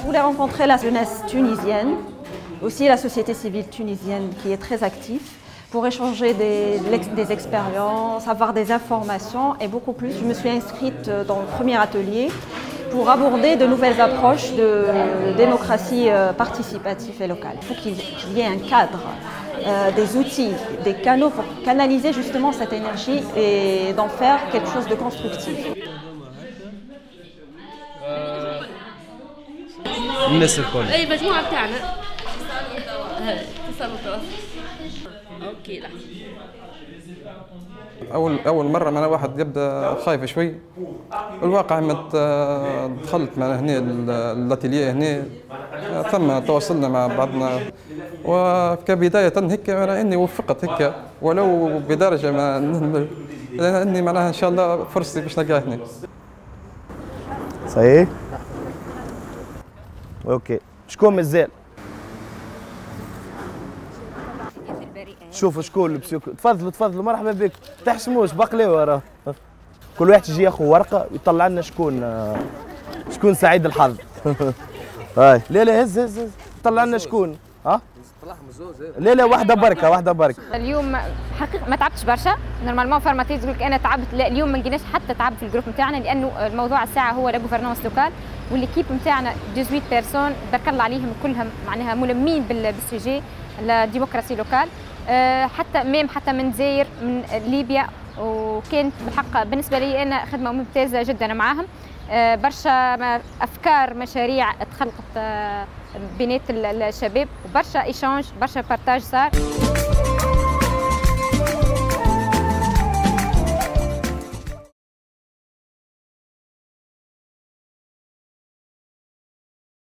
voulais rencontrer la jeunesse tunisienne, aussi la société civile tunisienne qui est très active, pour échanger des expériences, avoir des informations et beaucoup plus. Je me suis inscrite dans le premier atelier pour aborder de nouvelles approches de démocratie participative et locale. Il faut qu'il y ait un cadre, des outils, des canaux pour canaliser justement cette énergie et d'en faire quelque chose de constructif. الناس الكل. اي مجموعه بتاعنا تسلطوا. اوكي لحظه. اول مره معنا واحد يبدا خايف شوي. الواقع دخلت معنا هنا الاتيليه هنا ثم تواصلنا مع بعضنا وكبدايه هيك انا اني وفقت هيك ولو بدرجه ما لاني معناها ان شاء الله فرصتي باش نلقاها هنا. صحيح؟ اوكي شكون مازال؟ شوفوا شكون لبسوك. تفضلوا مرحبا بكم. تحشموش بقلاوه راه. كل واحد يجي ياخذ ورقه ويطلع لنا شكون سعيد الحظ. هاي لا هز طلع لنا شكون ها؟ لا واحده بركه. اليوم حقيقه ما تعبتش برشا. نورمالمون فورماتيز يقول لك انا تعبت، لا اليوم ما لقيناش حتى تعب في الجروب نتاعنا لانه الموضوع الساعه هو لا جوفرنونس لوكال والليكيب نتاعنا 18 بيرسون بارك الله عليهم كلهم معناها ملمين بالسوجي لا ديمقراسي لوكال. حتى من الجزائر من ليبيا، وكانت بالحق بالنسبه لي انا خدمه ممتازه جدا معاهم. برشا افكار مشاريع تخلقت بينات الشباب وبرشا ايشانج برشا بارتاج صار.